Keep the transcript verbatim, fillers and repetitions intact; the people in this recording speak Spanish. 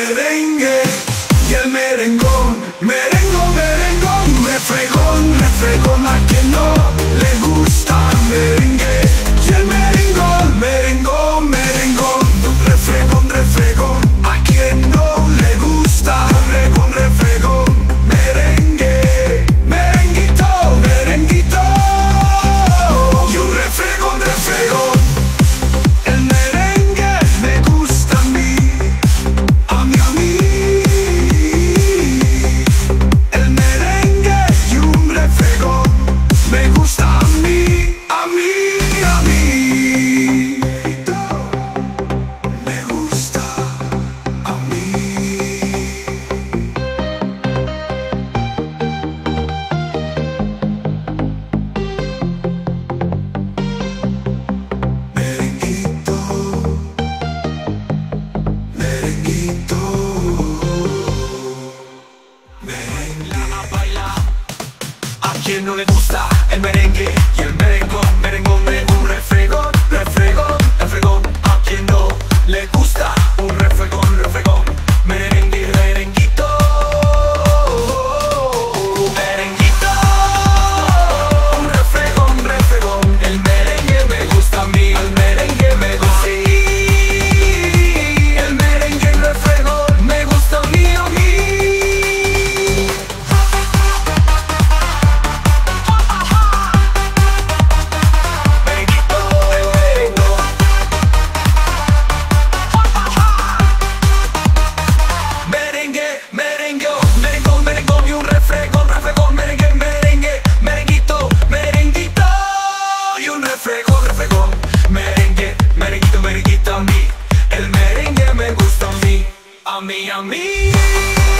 merengue y el merengón. Merengón, merengón, refregón, refregón. A quien no le gusta merengue y el merengón. Merengón, merengón, refregón, refregón. A quien no le gusta refregón, refregón. Merengue, merenguito, merenguito y un refregón, refregón. El merengue me gusta a mí, a mí, a mí. El merengue y un refregón me gusta a mí, a mí, a mí. Me gusta a mí. Merenguito, merenguito, merengue. A bailar. A quien no le gusta el merengue y el merengón. Merengón, merengón, refregón, refregón, refregón. A quien no le gusta un refregón, refregón. Merengue, merenguito, merenguito, un refregón, refregón. El merengue me gusta a mí, el merengue me gusta. Sí, el merengue, el refregón me gusta a mí, a mí. Merenguito, el merengue. Merengue, merengue, merengón, merengón y un refregón, refregón. Merengue, merengue, merenguito, merenguito y un refregón, refregón. Merengue, merenguito, merenguito a mí. El merengue me gusta a mí, a mí, a mí.